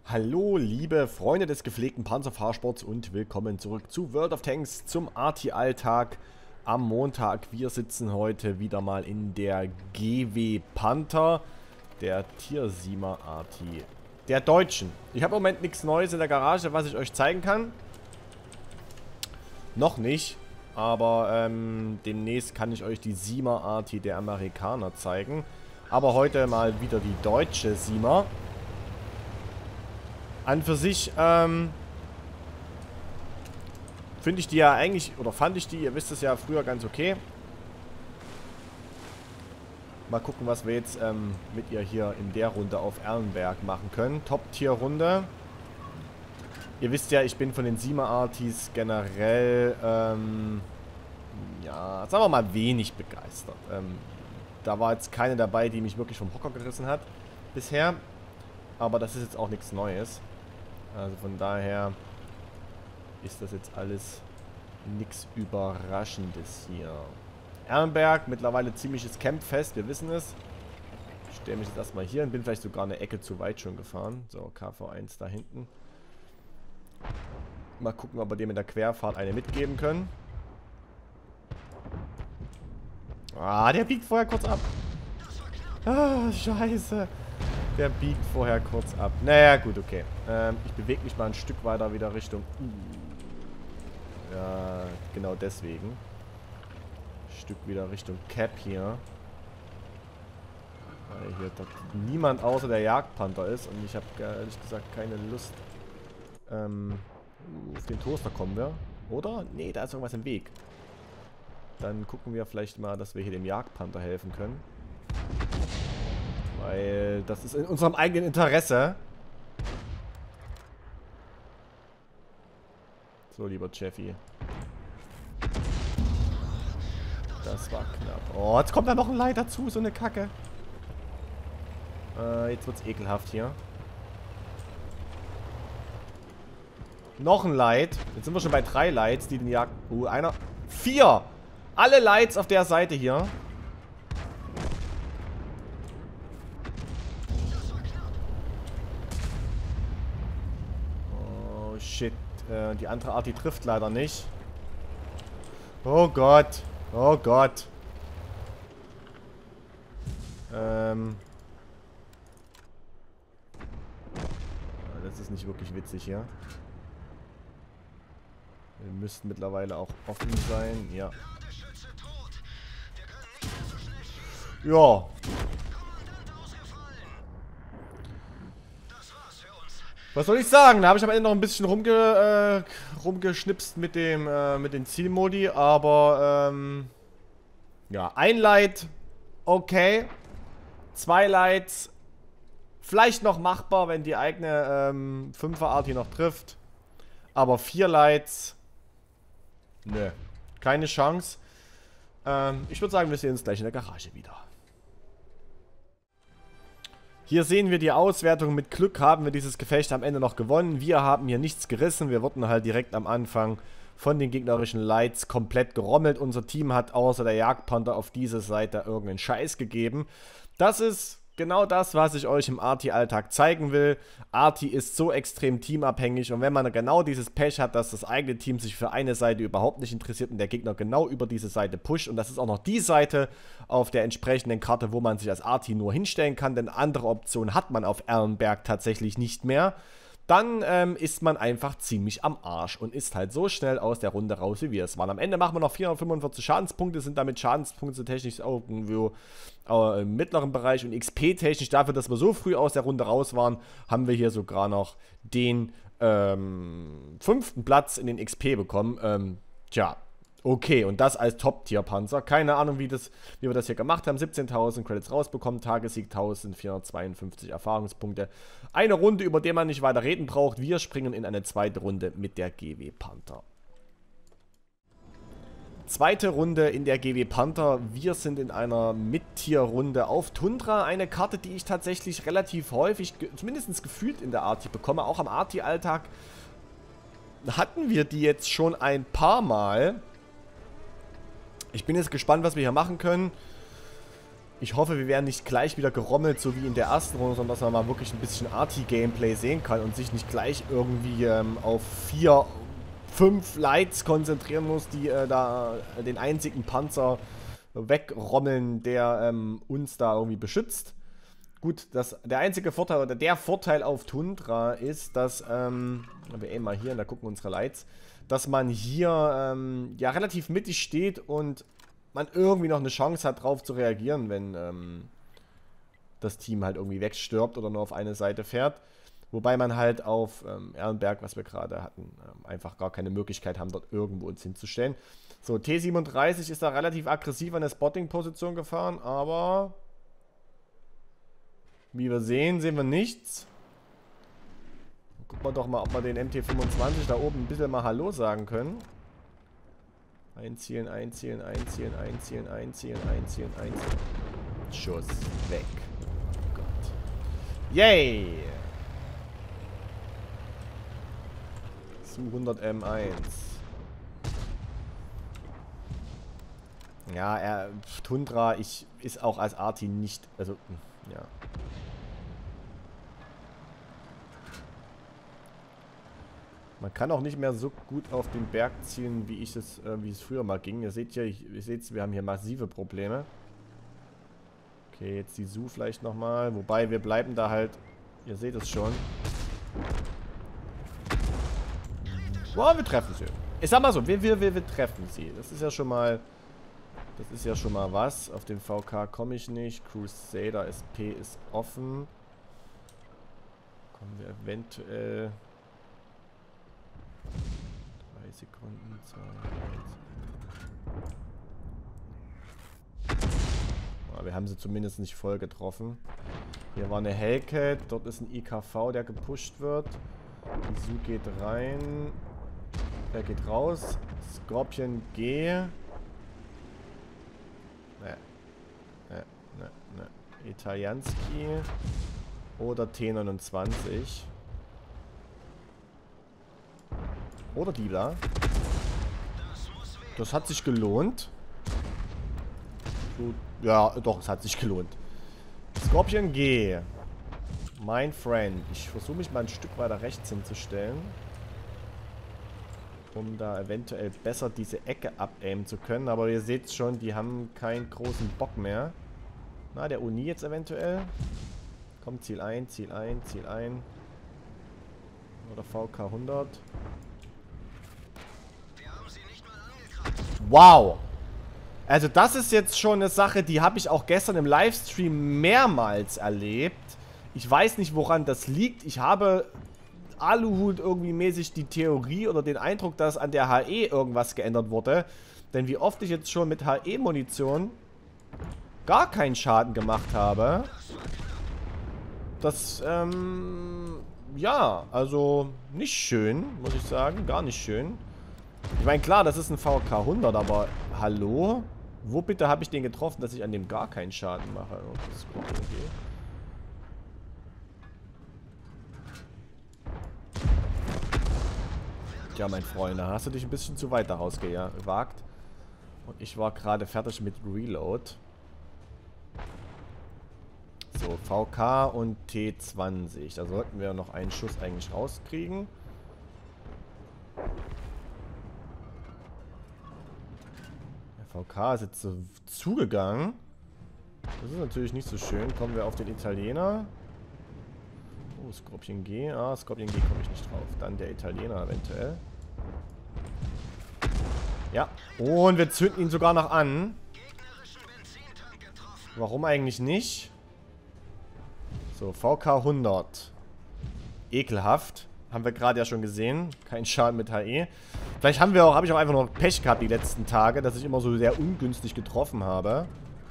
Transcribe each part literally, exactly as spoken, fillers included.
Hallo liebe Freunde des gepflegten Panzerfahrsports und willkommen zurück zu World of Tanks zum Arty-Alltag am Montag. Wir sitzen heute wieder mal in der G W Panther, der Tier sieben Arty der Deutschen. Ich habe im Moment nichts Neues in der Garage, was ich euch zeigen kann. Noch nicht, aber ähm, demnächst kann ich euch die sieben Arty der Amerikaner zeigen. Aber heute mal wieder die deutsche sieben. An für sich, ähm, finde ich die ja eigentlich, oder fand ich die, ihr wisst es ja, früher ganz okay. Mal gucken, was wir jetzt ähm, mit ihr hier in der Runde auf Erlenberg machen können. Top-Tier-Runde. Ihr wisst ja, ich bin von den sieben Artys generell, ähm, ja, sagen wir mal, wenig begeistert. Ähm, da war jetzt keine dabei, die mich wirklich vom Hocker gerissen hat bisher. Aber das ist jetzt auch nichts Neues. Also von daher ist das jetzt alles nichts Überraschendes hier. Erlenberg, mittlerweile ziemliches Campfest, wir wissen es. Ich stelle mich jetzt erstmal hier und bin vielleicht sogar eine Ecke zu weit schon gefahren. So, K V eins da hinten. Mal gucken, ob wir dem in der Querfahrt eine mitgeben können. Ah, der biegt vorher kurz ab. Ah, scheiße. Der biegt vorher kurz ab. Naja, gut, okay. Ähm, ich bewege mich mal ein Stück weiter wieder Richtung... Uh, ja, genau deswegen. Ein Stück wieder Richtung Cap hier. Weil hier niemand außer der Jagdpanther ist. Und ich habe ehrlich gesagt keine Lust. Ähm, auf den Toaster kommen wir. Oder? Nee, da ist irgendwas im Weg. Dann gucken wir vielleicht mal, dass wir hier dem Jagdpanther helfen können. Weil das ist in unserem eigenen Interesse. So, lieber Jeffy. Das war knapp. Oh, jetzt kommt da noch ein Light dazu, so eine Kacke. Äh, jetzt wird's ekelhaft hier. Noch ein Light. Jetzt sind wir schon bei drei Lights, die den Jagd... Oh, einer... Vier! Alle Lights auf der Seite hier. Shit, äh, die andere Art, die trifft leider nicht. Oh Gott. Oh Gott. Ähm. Das ist nicht wirklich witzig hier. Wir müssten mittlerweile auch offen sein. Ja. Ja. Was soll ich sagen? Da habe ich am Ende noch ein bisschen rumge, äh, rumgeschnipst mit dem äh, mit den Zielmodi, aber ähm, ja, ein Light, okay. Zwei Lights, vielleicht noch machbar, wenn die eigene ähm, fünfer Arty noch trifft. Aber vier Lights, nö, keine Chance. Ähm, ich würde sagen, wir sehen uns gleich in der Garage wieder. Hier sehen wir die Auswertung. Mit Glück haben wir dieses Gefecht am Ende noch gewonnen. Wir haben hier nichts gerissen. Wir wurden halt direkt am Anfang von den gegnerischen Lights komplett gerommelt. Unser Team hat außer der Jagdpanther auf diese Seite irgendeinen Scheiß gegeben. Das ist genau das, was ich euch im Arty-Alltag zeigen will. Arty ist so extrem teamabhängig und wenn man genau dieses Pech hat, dass das eigene Team sich für eine Seite überhaupt nicht interessiert und der Gegner genau über diese Seite pusht und das ist auch noch die Seite auf der entsprechenden Karte, wo man sich als Arty nur hinstellen kann, denn andere Optionen hat man auf Erlenberg tatsächlich nicht mehr, dann ähm, ist man einfach ziemlich am Arsch und ist halt so schnell aus der Runde raus, wie wir es waren. Am Ende machen wir noch vierhundertfünfundvierzig Schadenspunkte, sind damit Schadenspunkte technisch irgendwo äh, im mittleren Bereich und X P-technisch dafür, dass wir so früh aus der Runde raus waren, haben wir hier sogar noch den ähm, fünften Platz in den X P bekommen. Ähm, tja, okay, und das als Top-Tier-Panzer. Keine Ahnung, wie, das, wie wir das hier gemacht haben. siebzehntausend Credits rausbekommen, Tagessieg eintausendvierhundertzweiundfünfzig Erfahrungspunkte. Eine Runde, über die man nicht weiter reden braucht. Wir springen in eine zweite Runde mit der G W Panther. Zweite Runde in der G W Panther. Wir sind in einer Mid-Tier-Runde auf Tundra. Eine Karte, die ich tatsächlich relativ häufig, zumindest gefühlt in der Arty bekomme. Auch am Arty-Alltag hatten wir die jetzt schon ein paar Mal. Ich bin jetzt gespannt, was wir hier machen können. Ich hoffe, wir werden nicht gleich wieder gerommelt, so wie in der ersten Runde, sondern dass man mal wirklich ein bisschen Arty-Gameplay sehen kann und sich nicht gleich irgendwie ähm, auf vier, fünf Lights konzentrieren muss, die äh, da den einzigen Panzer wegrommeln, der ähm, uns da irgendwie beschützt. Gut, das, der einzige Vorteil, oder der Vorteil auf Tundra ist, dass, ähm, wir eben mal hier, und da gucken unsere Lights, dass man hier ähm, ja relativ mittig steht und man irgendwie noch eine Chance hat, drauf zu reagieren, wenn ähm, das Team halt irgendwie wegstirbt oder nur auf eine Seite fährt. Wobei man halt auf ähm, Ehrenberg, was wir gerade hatten, ähm, einfach gar keine Möglichkeit haben, dort irgendwo uns hinzustellen. So, T siebenunddreißig ist da relativ aggressiv an der Spotting-Position gefahren, aber wie wir sehen, sehen wir nichts. Gucken wir doch mal, ob wir den M T fünfundzwanzig da oben ein bisschen mal Hallo sagen können. Einzielen, einzielen, einzielen, einzielen, einzielen, einzielen, einzielen. Schuss weg. Oh Gott. Yay! Su hundert M eins. Ja, er, Tundra, ich, ist auch als Arty nicht, also, ja. Man kann auch nicht mehr so gut auf den Berg zielen, wie ich es, äh, wie es früher mal ging. Ihr seht ja, ich, ihr seht, wir haben hier massive Probleme. Okay, jetzt die Su vielleicht nochmal. Wobei, wir bleiben da halt, ihr seht es schon. Boah, wir treffen sie. Ich sag mal so, wir, wir, wir, wir treffen sie. Das ist ja schon mal, das ist ja schon mal was. Auf den V K komme ich nicht. Crusader S P ist offen. Kommen wir eventuell... drei Sekunden, zwei, eins. Ah, wir haben sie zumindest nicht voll getroffen. Hier war eine Hellcat, dort ist ein I K V, der gepusht wird. Die Su geht rein. Der geht raus. Scorpion G. Ne. Ne, ne, ne. Italianski. Oder T neunundzwanzig. Oder Dila. Das hat sich gelohnt. So, ja, doch, es hat sich gelohnt. Scorpion G. Mein Friend. Ich versuche mich mal ein Stück weiter rechts hinzustellen. Um da eventuell besser diese Ecke abaimen zu können. Aber ihr seht schon, die haben keinen großen Bock mehr. Na, der Uni jetzt eventuell. Komm, Ziel ein, Ziel ein, Ziel ein. Oder V K hundert. Wow. Also das ist jetzt schon eine Sache, die habe ich auch gestern im Livestream mehrmals erlebt. Ich weiß nicht, woran das liegt. Ich habe Aluhut irgendwie mäßig die Theorie oder den Eindruck, dass an der H E irgendwas geändert wurde. Denn wie oft ich jetzt schon mit H E-Munition gar keinen Schaden gemacht habe. Das, ähm, ja, also nicht schön, muss ich sagen. Gar nicht schön. Ich meine, klar, das ist ein V K hundert, aber hallo? Wo bitte habe ich den getroffen, dass ich an dem gar keinen Schaden mache? Oh, das ist gut, okay. Tja, mein Freund, da hast du dich ein bisschen zu weit daraus gewagt. Und ich war gerade fertig mit Reload. So, V K und T zwanzig. Da sollten wir noch einen Schuss eigentlich rauskriegen. Der V K ist jetzt so zugegangen. Das ist natürlich nicht so schön. Kommen wir auf den Italiener. Oh, Scorpion G. Ah, Scorpion G komme ich nicht drauf. Dann der Italiener eventuell. Ja. Und wir zünden ihn sogar noch an. Warum eigentlich nicht? So, V K hundert. Ekelhaft. Haben wir gerade ja schon gesehen. Kein Schaden mit H E. Vielleicht haben wir auch, habe ich auch einfach noch Pech gehabt die letzten Tage, dass ich immer so sehr ungünstig getroffen habe.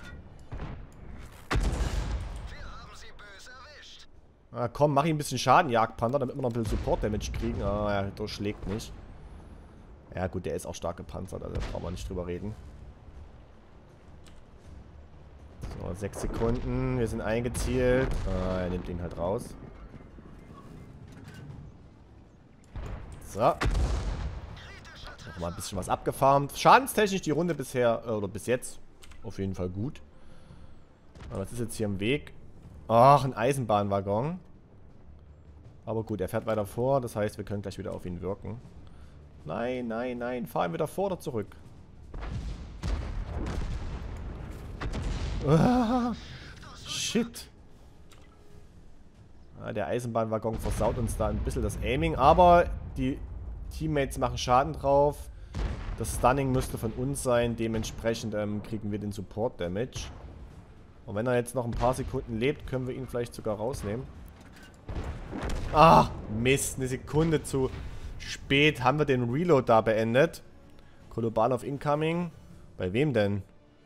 Ah, komm, mach ihm ein bisschen Schaden, Jagdpanther, damit wir noch ein bisschen Support-Damage kriegen. Ah, er durchschlägt nicht. Ja gut, der ist auch stark gepanzert, also da brauchen wir nicht drüber reden. So, sechs Sekunden, wir sind eingezielt. Ah, er nimmt ihn halt raus. So. Nochmal ein bisschen was abgefarmt. Schadenstechnisch die Runde bisher, äh, oder bis jetzt, auf jeden Fall gut. Was ist jetzt hier im Weg? Ach, ein Eisenbahnwaggon. Aber gut, er fährt weiter vor. Das heißt, wir können gleich wieder auf ihn wirken. Nein, nein, nein. Fahren wieder vor oder zurück? Ah, shit. Ah, der Eisenbahnwaggon versaut uns da ein bisschen das Aiming. Aber die Teammates machen Schaden drauf. Das Stunning müsste von uns sein. Dementsprechend ähm, kriegen wir den Support Damage. Und wenn er jetzt noch ein paar Sekunden lebt, können wir ihn vielleicht sogar rausnehmen. Ah, Mist. Eine Sekunde zu spät haben wir den Reload da beendet. Kolobanov incoming. Bei wem denn?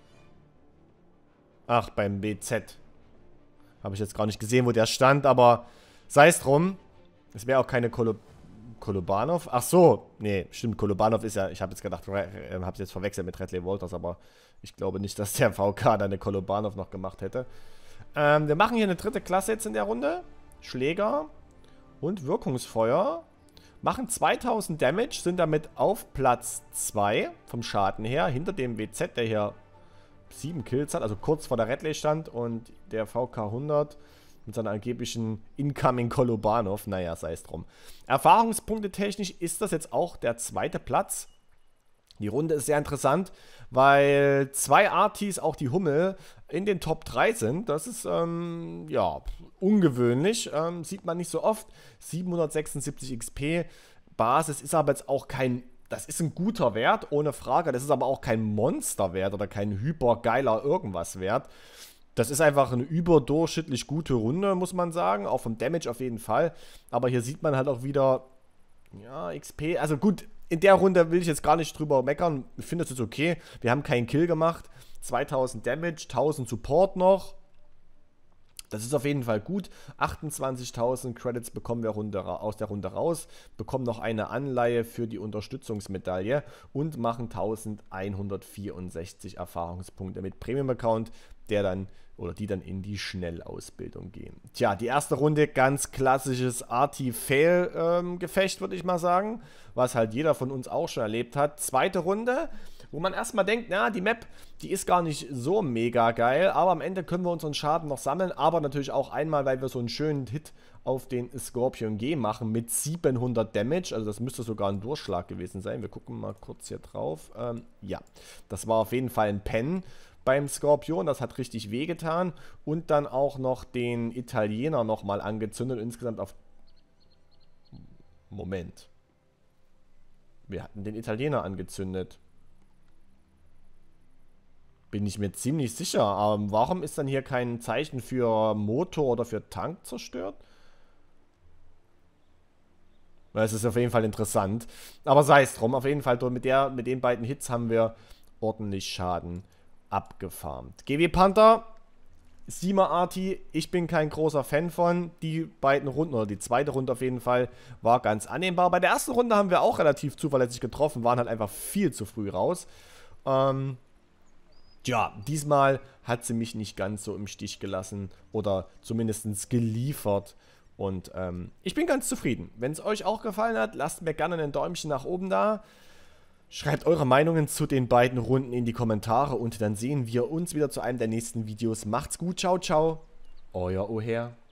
Ach, beim B Z. Habe ich jetzt gar nicht gesehen, wo der stand, aber sei es drum. Es wäre auch keine Kolo Kolobanov. Ach so. Nee, stimmt. Kolobanov ist ja, ich habe jetzt gedacht, äh, habe es jetzt verwechselt mit Radley Walters, aber ich glaube nicht, dass der V K dann eine Kolobanov noch gemacht hätte. Ähm, wir machen hier eine dritte Klasse jetzt in der Runde. Schläger und Wirkungsfeuer. Machen zweitausend Damage, sind damit auf Platz zwei vom Schaden her. Hinter dem W Z, der hier sieben Kills hat, also kurz vor der Radley stand. Und der V K hundert mit seiner angeblichen Incoming Kolobanov. Naja, sei es drum. Erfahrungspunkte technisch ist das jetzt auch der zweite Platz. Die Runde ist sehr interessant, weil zwei Artis, auch die Hummel, in den Top drei sind. Das ist, ähm, ja, ungewöhnlich. Ähm, sieht man nicht so oft. siebenhundertsechsundsiebzig X P. Basis ist aber jetzt auch kein, das ist ein guter Wert, ohne Frage. Das ist aber auch kein Monsterwert oder kein hypergeiler irgendwas Wert. Das ist einfach eine überdurchschnittlich gute Runde, muss man sagen. Auch vom Damage auf jeden Fall. Aber hier sieht man halt auch wieder, ja, X P. Also gut, in der Runde will ich jetzt gar nicht drüber meckern. Ich finde das jetzt okay. Wir haben keinen Kill gemacht. zweitausend Damage, tausend Support noch. Das ist auf jeden Fall gut. achtundzwanzigtausend Credits bekommen wir Runde aus der Runde raus. Bekommen noch eine Anleihe für die Unterstützungsmedaille. Und machen eintausendeinhundertvierundsechzig Erfahrungspunkte mit Premium-Account, der dann oder die dann in die Schnellausbildung gehen. Tja, die erste Runde, ganz klassisches Arti-Fail-Gefecht, ähm, würde ich mal sagen. Was halt jeder von uns auch schon erlebt hat. Zweite Runde, wo man erstmal denkt, na, die Map, die ist gar nicht so mega geil, aber am Ende können wir unseren Schaden noch sammeln, aber natürlich auch einmal, weil wir so einen schönen Hit auf den Scorpion G machen mit siebenhundert Damage, also das müsste sogar ein Durchschlag gewesen sein. Wir gucken mal kurz hier drauf. Ähm, ja, das war auf jeden Fall ein Pen beim Skorpion, das hat richtig wehgetan. Und dann auch noch den Italiener nochmal angezündet, insgesamt auf... Moment. Wir hatten den Italiener angezündet. Bin ich mir ziemlich sicher. Ähm, warum ist dann hier kein Zeichen für Motor oder für Tank zerstört? Das ist auf jeden Fall interessant. Aber sei es drum, auf jeden Fall mit, der, mit den beiden Hits haben wir ordentlich Schaden abgefarmt. G W Panther, Sima Arti, ich bin kein großer Fan von. Die beiden Runden, oder die zweite Runde auf jeden Fall, war ganz annehmbar. Bei der ersten Runde haben wir auch relativ zuverlässig getroffen, waren halt einfach viel zu früh raus. Ähm, ja, diesmal hat sie mich nicht ganz so im Stich gelassen oder zumindest geliefert. Und ähm, ich bin ganz zufrieden. Wenn es euch auch gefallen hat, lasst mir gerne ein Däumchen nach oben da. Schreibt eure Meinungen zu den beiden Runden in die Kommentare und dann sehen wir uns wieder zu einem der nächsten Videos. Macht's gut, ciao, ciao. Euer Oher.